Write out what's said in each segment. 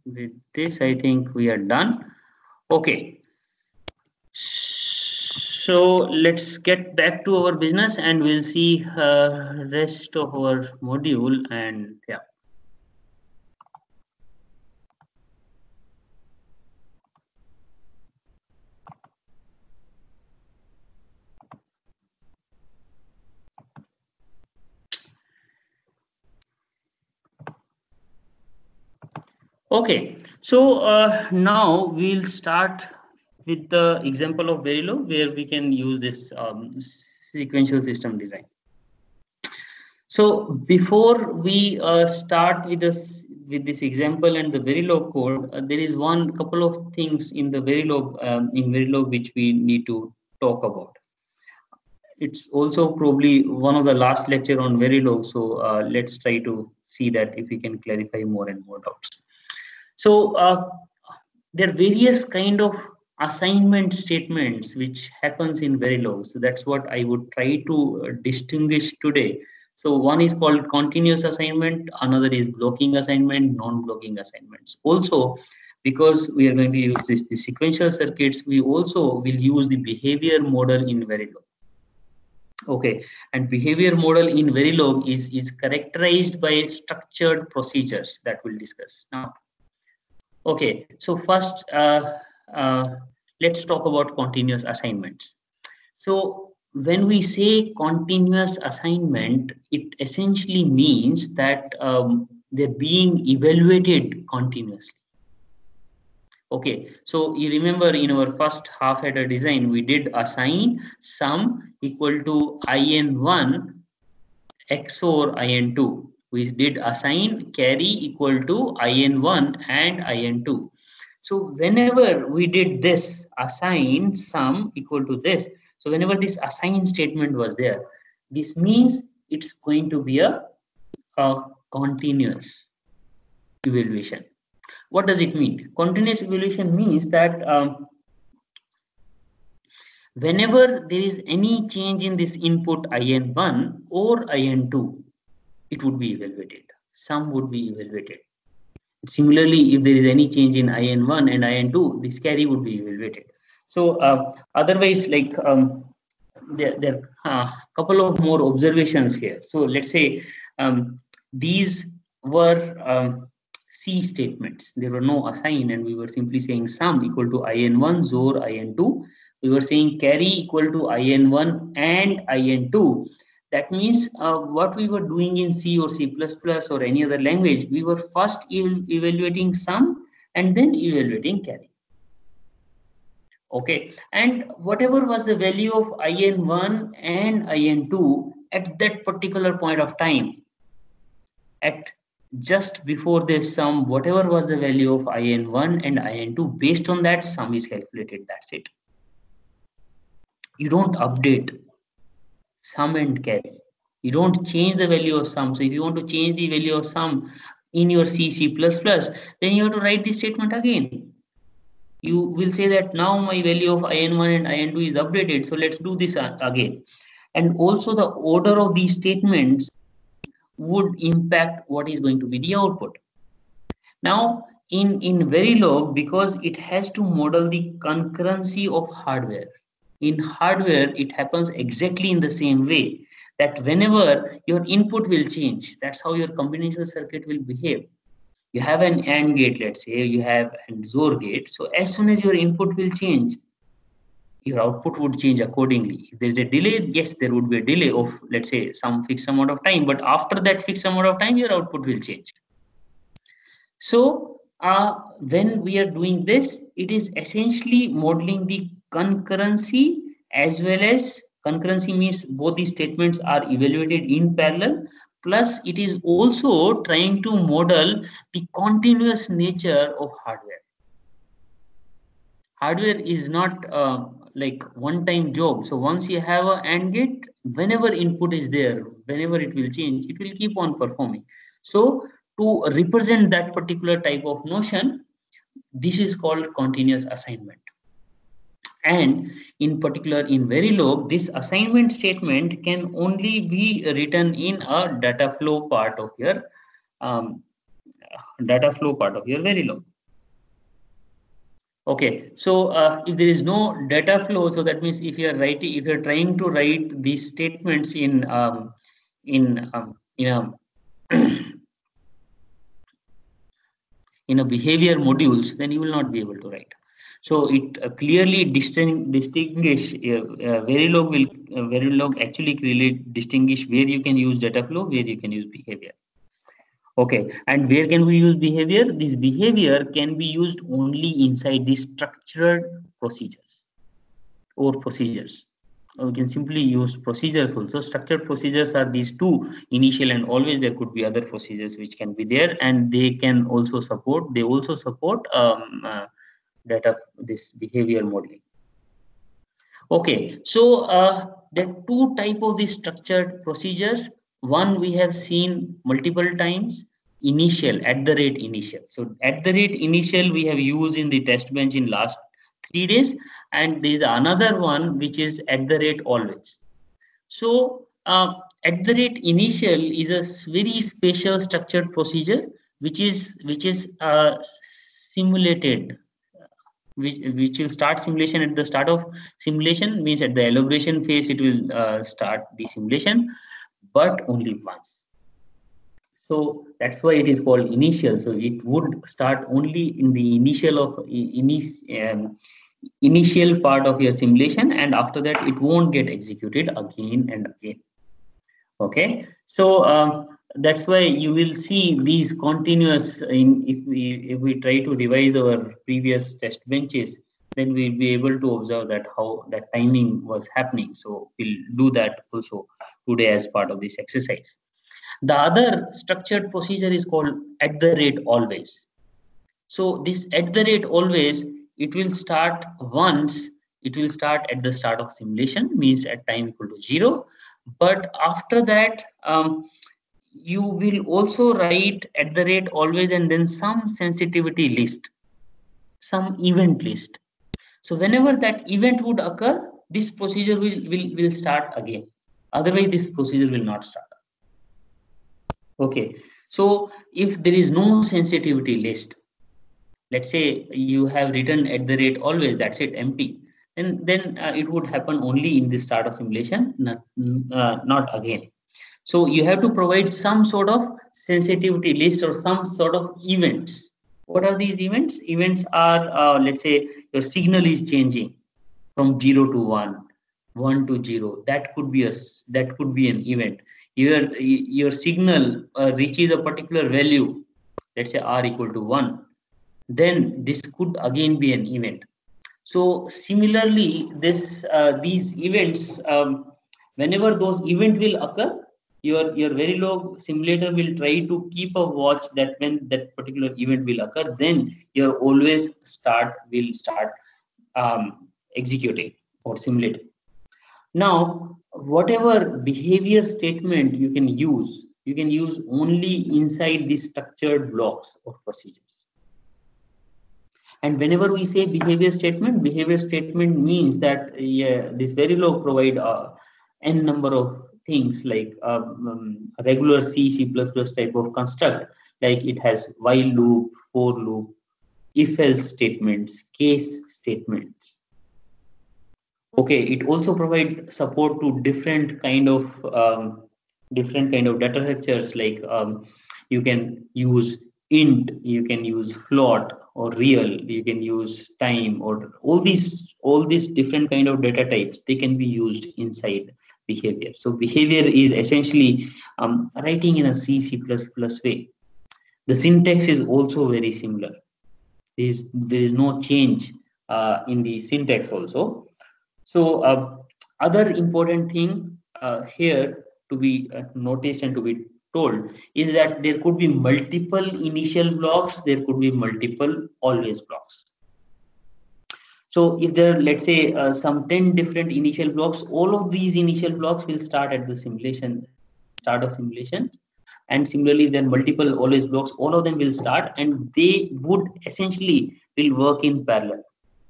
with this, I think we are done. Okay. So let's get back to our business and we'll see rest of our module and yeah. Okay, so now we'll start with the example of Verilog where we can use this sequential system design. So before we start with this example and the Verilog code, there is one couple of things in the Verilog which we need to talk about. It's also probably one of the last lecture on Verilog, so let's try to see that if we can clarify more and more doubts. So there are various kind of assignment statements which happens in Verilog. So that's what I would try to distinguish today. So one is called continuous assignment, another is blocking assignment, non-blocking assignments. Also, because we are going to use the sequential circuits, we also will use the behavior model in Verilog. Okay, and behavior model in Verilog is characterized by structured procedures that we'll discuss now. Okay, so first let's talk about continuous assignments. So when we say continuous assignment, it essentially means that they're being evaluated continuously. Okay, so you remember in our first half header design, we did assign sum equal to in1 XOR in2. We did assign carry equal to in1 and in2. So whenever we did this assign sum equal to this, so whenever this assign statement was there, this means it's going to be a continuous evaluation. What does it mean? Continuous evaluation means that whenever there is any change in this input in1 or in2, it would be evaluated. Sum would be evaluated. Similarly, if there is any change in in1 and in2, this carry would be evaluated. So otherwise, like there are a couple of more observations here. So let's say these were C statements. There were no assign, and we were simply saying sum equal to in1 XOR in2. We were saying carry equal to in1 and in2. That means what we were doing in C or C++ or any other language, we were first evaluating sum and then evaluating carry. Okay, and whatever was the value of in1 and in2 at that particular point of time, at just before this sum, whatever was the value of in1 and in2, based on that sum is calculated. That's it. You don't update sum and carry. You don't change the value of sum. So if you want to change the value of sum in your C, C++, then you have to write this statement again. You will say that now my value of in1 and in2 is updated. So let's do this again. And also the order of these statements would impact what is going to be the output. Now in Verilog, because it has to model the concurrency of hardware. In hardware, it happens exactly in the same way, that whenever your input will change, that's how your combinational circuit will behave. You have an AND gate, let's say, you have an XOR gate. So as soon as your input will change, your output would change accordingly. If there's a delay, yes, there would be a delay of, let's say, some fixed amount of time, but after that fixed amount of time, your output will change. So when we are doing this, it is essentially modeling the concurrency, as well as concurrency means both these statements are evaluated in parallel, plus it is also trying to model the continuous nature of hardware. Hardware is not like one-time job. So once you have an AND gate, whenever input is there, whenever it will change, it will keep on performing. So to represent that particular type of notion, this is called continuous assignment. And in particular in Verilog, this assignment statement can only be written in a data flow part of your Verilog. Okay, so if there is no data flow, so that means if you are writing, if you are trying to write these statements in a in a behavior modules, then you will not be able to write. So it clearly distinguish Verilog will Verilog actually clearly distinguish where you can use data flow, where you can use behavior. Okay, and where can we use behavior? This behavior can be used only inside the structured procedures or procedures. We can simply use procedures also. Structured procedures are these two, initial and always. There could be other procedures which can be there, and they can also support. They also support data this behavior modeling. Okay, so there are two type of these structured procedures. One we have seen multiple times, initial, at the rate initial. So at the rate initial we have used in the test bench in last 3 days, and there is another one which is at the rate always. So at the rate initial is a very special structured procedure which is simulated, which will start simulation at the start of simulation, means at the elaboration phase it will start the simulation, but only once. So that's why it is called initial. So it would start only in the initial of initial part of your simulation, and after that it won't get executed again and again. Okay, so that's why you will see these continuous if we try to revise our previous test benches, then we'll be able to observe that how that timing was happening. So we'll do that also today as part of this exercise. The other structured procedure is called at the rate always. So this at the rate always, it will start once, it will start at the start of simulation, means at time equal to 0. But after that, you will also write at the rate always and then some sensitivity list, some event list. So whenever that event would occur, this procedure will start again. Otherwise, this procedure will not start. Okay, so if there is no sensitivity list, let's say you have written at the rate always, that's it, empty, then it would happen only in the start of simulation, not again. So you have to provide some sort of sensitivity list or some sort of events. What are these events? Events are, let's say your signal is changing from 0 to 1, 1 to 0. That could be an event. Your signal reaches a particular value, let's say r equal to 1, then this could again be an event. So similarly, these events, whenever those events will occur, your Verilog simulator will try to keep a watch that when that particular event will occur, then your always will start executing or simulating. Now, whatever behavior statement you can use only inside these structured blocks of procedures. And whenever we say behavior statement means that this Verilog provide n number of things like regular C++ type of construct, like it has while loop, for loop, if-else statements, case statements. Okay, it also provides support to different kind of data structures, like you can use int, you can use float or real, you can use time, or all these different kind of data types, they can be used inside behavior. So behavior is essentially writing in a C++ way. The syntax is also very similar. There is no change in the syntax also. So other important thing here to be noticed and to be told is that there could be multiple initial blocks, there could be multiple always blocks. So if there are, let's say, some 10 different initial blocks, all of these initial blocks will start at the start of simulation. And similarly, there are multiple always blocks, all of them will start, and they would essentially will work in parallel.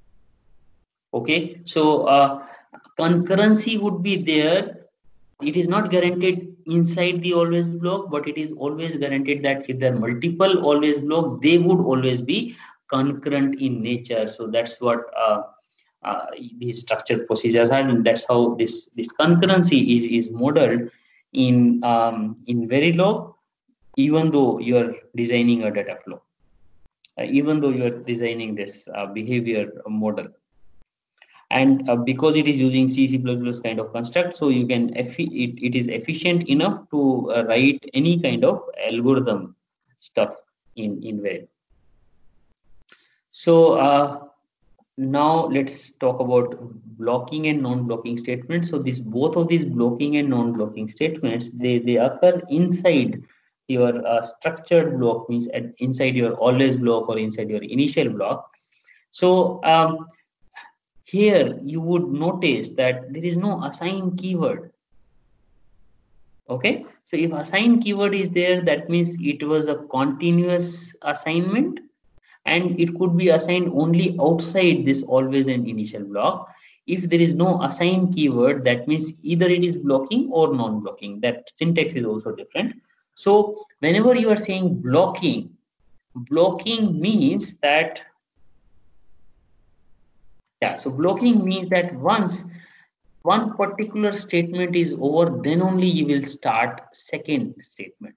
Okay, so concurrency would be there. It is not guaranteed inside the always block, but it is always guaranteed that if there are multiple always block, they would always be concurrent in nature. So that's what these structured procedures are, and that's how this concurrency is modeled in Verilog, even though you're designing a data flow, even though you're designing this behavior model. And because it is using C++ kind of construct, so you can it is efficient enough to write any kind of algorithm stuff in Verilog. So now let's talk about blocking and non-blocking statements. So both of these blocking and non-blocking statements, they occur inside your structured block, means inside your always block or inside your initial block. So here you would notice that there is no assign keyword. Okay, so if assign keyword is there, that means it was a continuous assignment, and it could be assigned only outside this always and initial block. If there is no assign keyword, that means either it is blocking or non-blocking. That syntax is also different. So whenever you are saying blocking means that, so blocking means that once one particular statement is over, then only you will start second statement.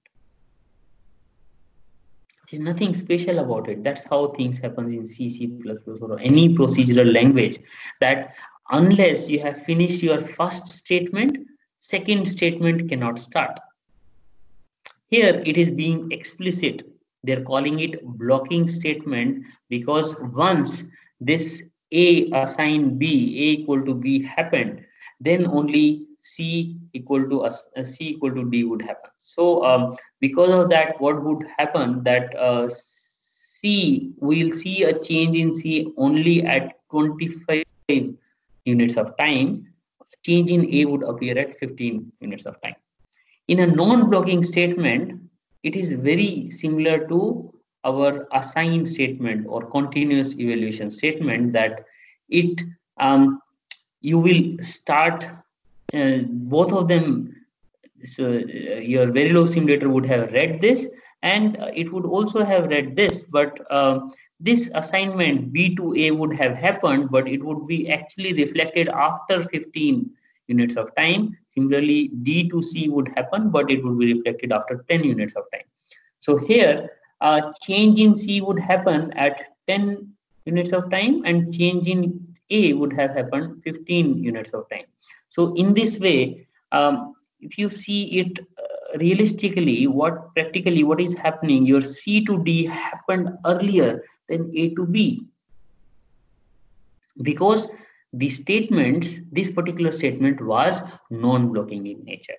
There's nothing special about it. That's how things happen in C++ or any procedural language, that unless you have finished your first statement, second statement cannot start. Here it is being explicit. They're calling it blocking statement because once this A assign B, A equal to B happened, then only C equal to D would happen. So because of that, what would happen that we'll see a change in C only at 25 units of time. Change in A would appear at 15 units of time. In a non-blocking statement, it is very similar to our assign statement or continuous evaluation statement, that it you will start both of them. So your Verilog simulator would have read this, and it would also have read this, but this assignment B to A would have happened, but it would be actually reflected after 15 units of time. Similarly, D to C would happen, but it would be reflected after 10 units of time. So here, change in C would happen at 10 units of time, and change in A would have happened 15 units of time. So in this way, if you see it realistically, practically what is happening, your C to D happened earlier than A to B, because the statements, this particular statement was non-blocking in nature.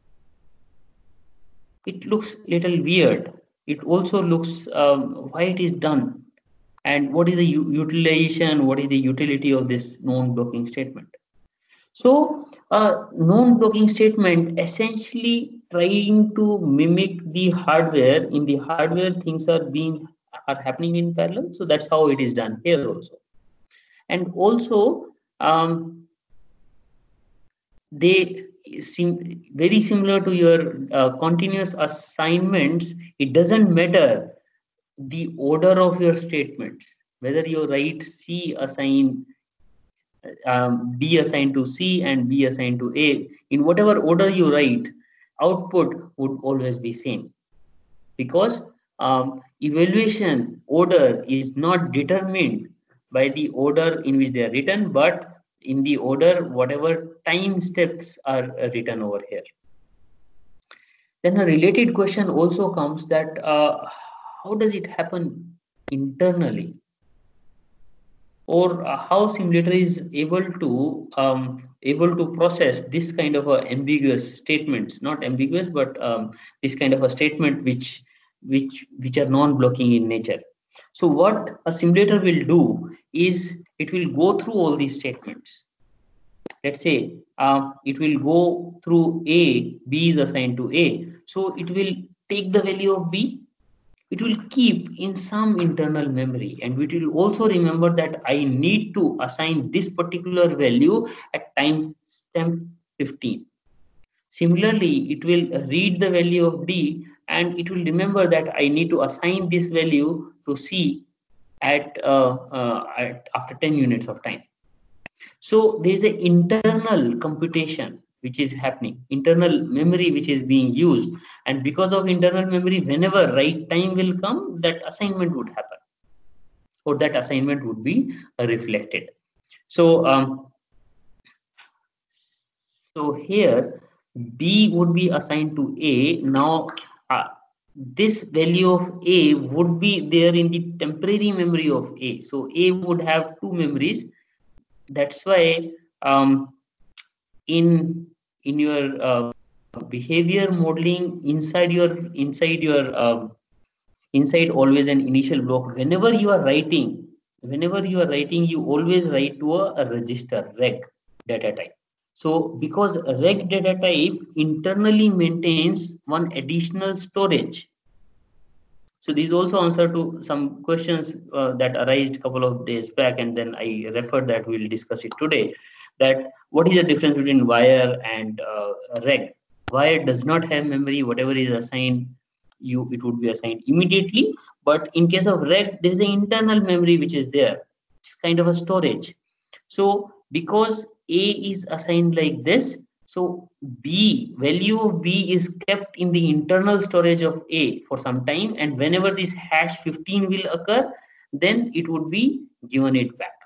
It looks little weird. It also looks why it is done, and what is the utilization, what is the utility of this non-blocking statement. So non-blocking statement essentially trying to mimic the hardware. In the hardware, things are happening in parallel. So that's how it is done here also. And also they seem very similar to your continuous assignments. It doesn't matter the order of your statements, whether you write C assign B assigned to C and B assigned to A. In whatever order you write, output would always be same, because evaluation order is not determined by the order in which they are written, but in the order whatever time steps are written over here. Then a related question also comes that how does it happen internally, or how simulator is able to process this kind of ambiguous statements, not ambiguous, but this kind of a statement which are non-blocking in nature. So what a simulator will do is it will go through all these statements. Let's say it will go through A, B is assigned to A. So it will take the value of B, it will keep in some internal memory, and it will also remember that I need to assign this particular value at timestamp 15. Similarly, it will read the value of D, and it will remember that I need to assign this value to C after 10 units of time. So there is an internal computation which is happening, internal memory which is being used, and because of internal memory, whenever right time will come, that assignment would happen, or that assignment would be reflected. So so here B would be assigned to A. Now this value of A would be there in the temporary memory of A. So A would have two memories. That's why in your behavior modeling, inside always an initial block. Whenever you are writing, you always write to a register reg data type. So because reg data type internally maintains one additional storage. So these also answer to some questions that arose a couple of days back, and then I referred that we'll discuss it today. That what is the difference between wire and reg? Wire does not have memory. Whatever is assigned, it would be assigned immediately. But in case of reg, there is an internal memory which is there. It's kind of a storage. So because A is assigned like this, so value of B is kept in the internal storage of A for some time, and whenever this hash 15 will occur, then it would be given it back.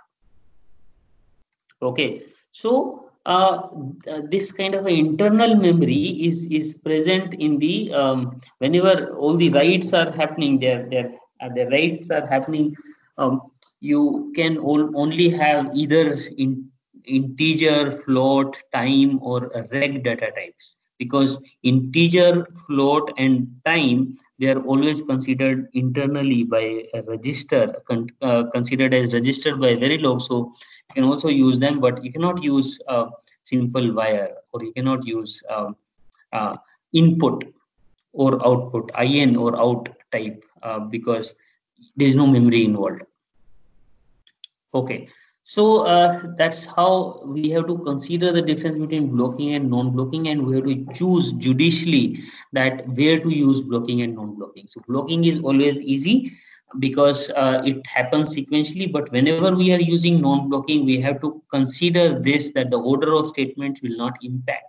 Okay, so this kind of an internal memory is present in the whenever all the writes are happening, the writes are happening. You can only have either integer, float, time, or reg data types, because integer, float, and time, they are always considered internally by a register, considered as registered by Verilog. So you can also use them, but you cannot use simple wire, or you cannot use input or output, in or out type, because there is no memory involved. Okay, so that's how we have to consider the difference between blocking and non-blocking, and we have to choose judiciously that where to use blocking and non-blocking. So blocking is always easy because it happens sequentially, but whenever we are using non-blocking, we have to consider this, that the order of statements will not impact.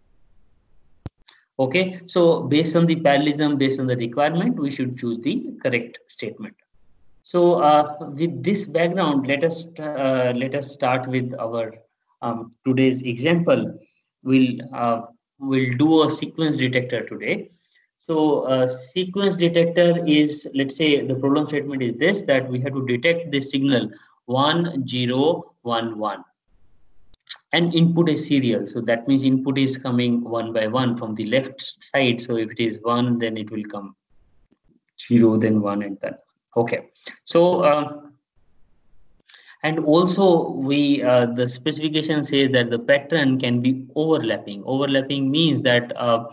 Okay, so based on the parallelism, based on the requirement, we should choose the correct statement. So with this background, let us start with our today's example. We'll do a sequence detector today. So sequence detector is, let's say the problem statement is this, that we have to detect the signal 1 0 1 1, and input is serial. So that means input is coming one by one from the left side. So if it is 1, then it will come 0, then 1, and then okay. So and also the specification says that the pattern can be overlapping. Overlapping means that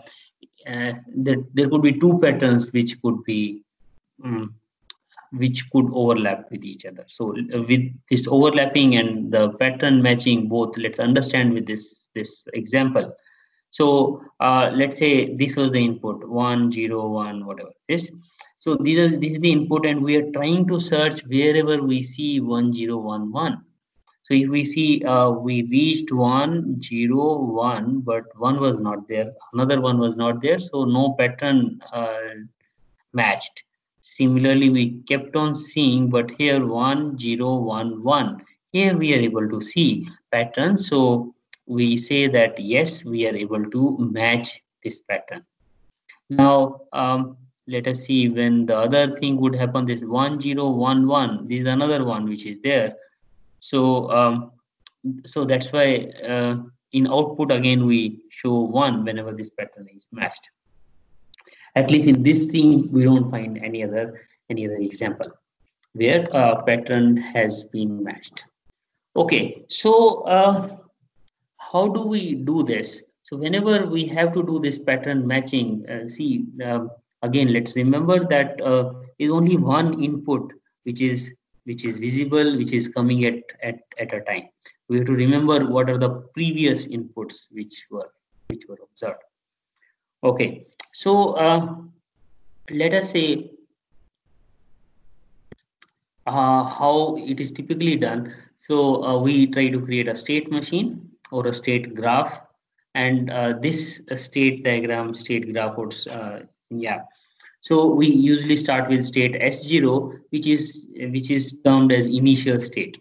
there could be two patterns which could be which could overlap with each other. So with this overlapping and the pattern matching both, let's understand with this example. So let's say this was the input 1 0 1 whatever this. So this is the input, and we are trying to search wherever we see 1 0 1 1. So if we see we reached 1 0 1, but 1 was not there, another one was not there, so no pattern matched. Similarly, we kept on seeing, but here 1 0 1 1. Here we are able to see patterns. So we say that yes, we are able to match this pattern. Now let us see when the other thing would happen. This 1 0 1 1. This is another one which is there. So so that's why in output again we show 1 whenever this pattern is matched. At least in this thing, we don't find any other example where a pattern has been matched. Okay, so how do we do this? So whenever we have to do this pattern matching, again, let's remember that is only one input which is visible, which is coming at a time. We have to remember what are the previous inputs which were observed. Okay, so let us say how it is typically done. So we try to create a state machine or a state graph, and this state diagram, state graph, or yeah. So we usually start with state S0, which is termed as initial state.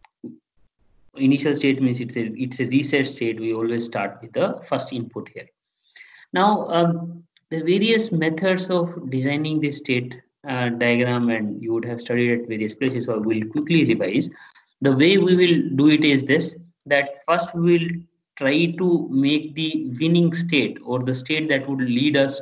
Initial state means it's a reset state. We always start with the first input here. Now, the various methods of designing this state diagram, and you would have studied at various places, so we'll quickly revise. The way we will do it is this, that first we will try to make the winning state, or the state that would lead us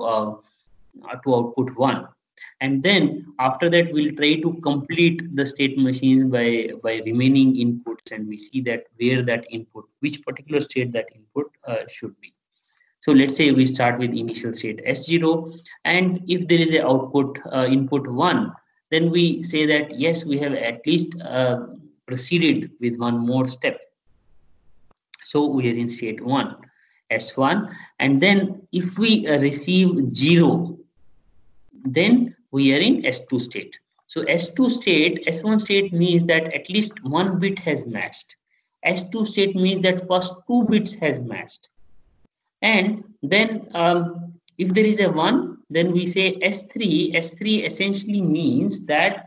to output 1. And then after that, we'll try to complete the state machines by remaining inputs, and we see that where that input, which particular state that input should be. So let's say we start with initial state S0, and if there is a output input 1, then we say that yes, we have at least proceeded with one more step. So we are in state 1, S1, and then if we receive 0, then we are in S2 state. So S2 state, S1 state means that at least one bit has matched. S2 state means that first 2 bits has matched. And then if there is a 1, then we say S3. S3 essentially means that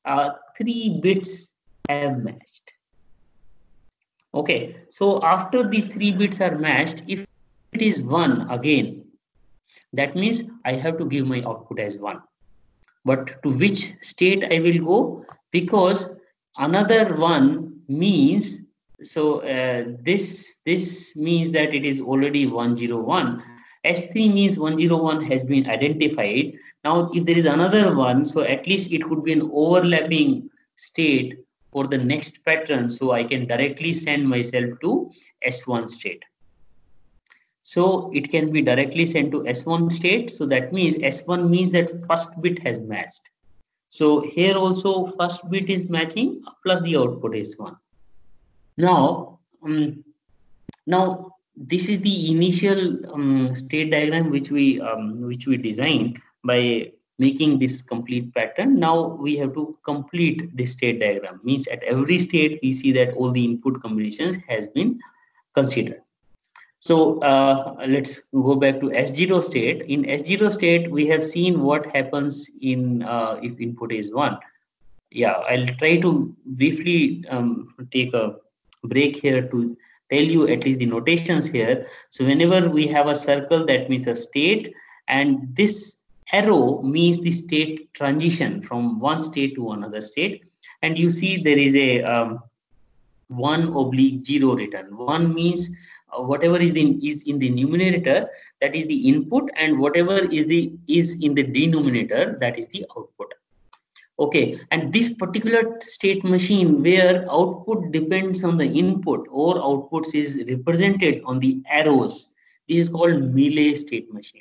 3 bits have matched. Okay, so after these 3 bits are matched, if it is 1 again, that means I have to give my output as 1. But to which state I will go? Because another 1 means, so this means that it is already 101. S3 means 101 has been identified. Now, if there is another 1, so at least it could be an overlapping state for the next pattern, so I can directly send myself to S1 state. So it can be directly sent to S1 state. So that means S1 means that first bit has matched. So here also first bit is matching plus the output is 1. Now, now this is the initial state diagram which we designed by making this complete pattern. Now we have to complete this state diagram. Means at every state we see that all the input combinations has been considered. So let's go back to S0 state. In S0 state, we have seen what happens in if input is 1. Yeah, I'll try to briefly take a break here to tell you at least the notations here. So whenever we have a circle, that means a state, and this arrow means the state transition from one state to another state. And you see there is a 1/0 written. 1 means whatever is in the numerator, that is the input, and whatever is in the denominator, that is the output. Okay, and this particular state machine where output depends on the input or outputs is represented on the arrows, this is called Mealy state machine.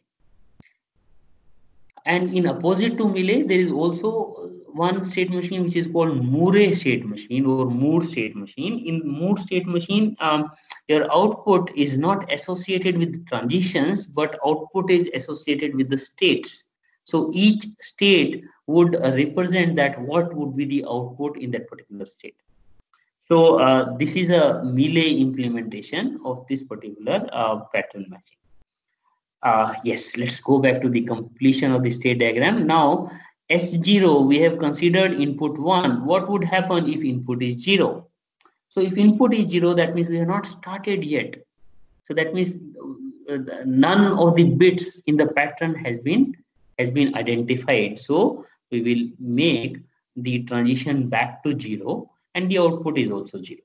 And in opposite to Mealy, there is also one state machine which is called Moore state machine or Moore state machine. In Moore state machine, your output is not associated with transitions, but output is associated with the states. So each state would represent that what would be the output in that particular state. So this is a Mealy implementation of this particular pattern matching. Yes, let's go back to the completion of the state diagram. Now, S0, we have considered input 1. What would happen if input is 0? So if input is 0, that means we have not started yet. So that means none of the bits in the pattern has been identified. So we will make the transition back to 0, and the output is also 0.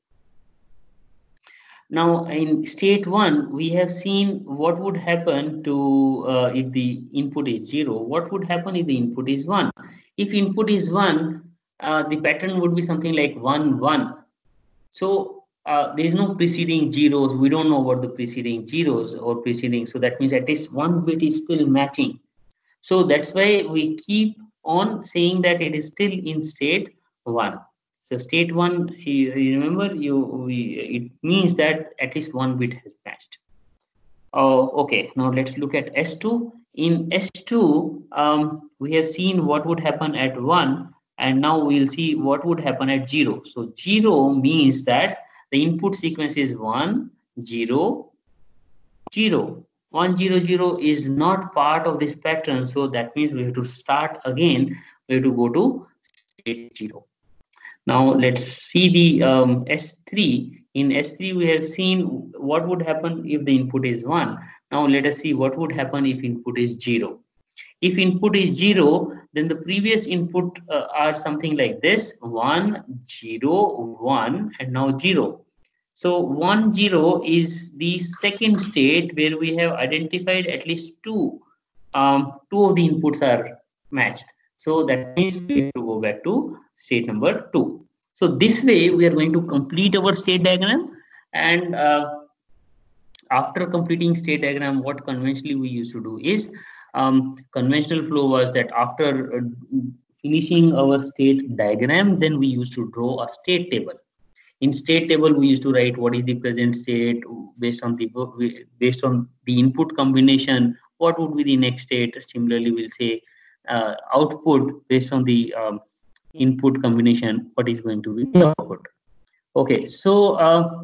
Now in state 1, we have seen what would happen to if the input is 0. What would happen if the input is 1? If input is 1, the pattern would be something like 1, 1. So there is no preceding zeros. We don't know about the preceding zeros or preceding. So that means at least one bit is still matching. So that's why we keep on saying that it is still in state 1. So state 1, you remember, it means that at least one bit has matched. Oh, okay. Now let's look at S2. In S2, we have seen what would happen at 1, And now we'll see what would happen at 0. So 0 means that the input sequence is 1, 0, 0. 1, 0, 0 is not part of this pattern. So that means we have to start again. We have to go to state 0. Now let's see the S3. In S3, we have seen what would happen if the input is 1. Now let us see what would happen if input is 0. If input is 0, then the previous input are something like this: 1, 0, 1, and now 0. So 1, 0 is the second state where we have identified at least two of the inputs are matched. So that means we have to go back to state number 2. So this way we are going to complete our state diagram, and after completing state diagram, what conventionally we used to do is, conventional flow was that after finishing our state diagram, then we used to draw a state table. In state table, we used to write what is the present state based on the input combination. What would be the next state? Similarly, we'll say output based on the input combination. What is going to be the output? Okay, so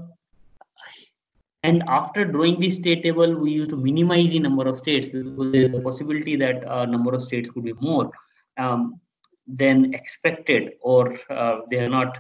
and after drawing the state table, we used to minimize the number of states because there is a possibility that number of states could be more than expected, or they're not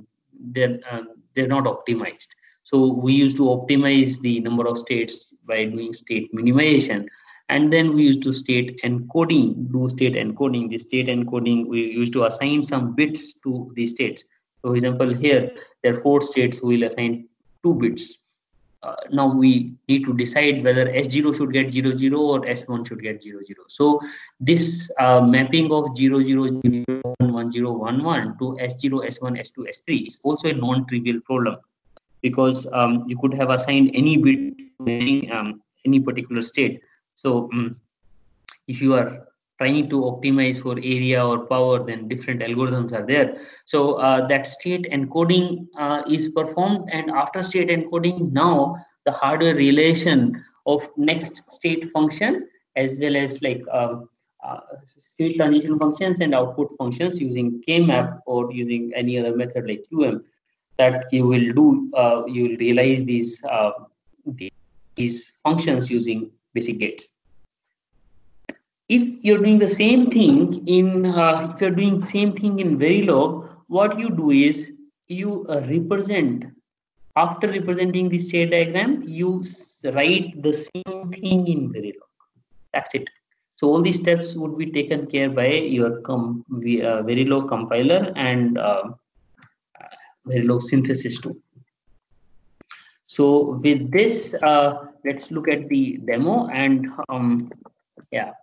optimized. So we used to optimize the number of states by doing state minimization, and then we used to do state encoding. The state encoding, we used to assign some bits to the states. So for example, here there are 4 states. We will assign 2 bits. Now we need to decide whether S0 should get 0, 0 or S1 should get 0, 0. So this mapping of 0, 0, 0, 1, 0, 1, 1 to S0, S1, S2, S3 is also a non-trivial problem, because you could have assigned any bit to any particular state. So if you are trying to optimize for area or power, then different algorithms are there. So that state encoding is performed, and after state encoding, now the hardware relation of next state function, as well as like state transition functions and output functions using K-map or using any other method like QM, that you will do. You will realize these functions using basic gates. If you're doing the same thing in Verilog, what you do is you represent, after representing the state diagram, you write the same thing in Verilog. That's it. So all these steps would be taken care by your Verilog compiler and Verilog synthesis tool. So with this, let's look at the demo, and yeah.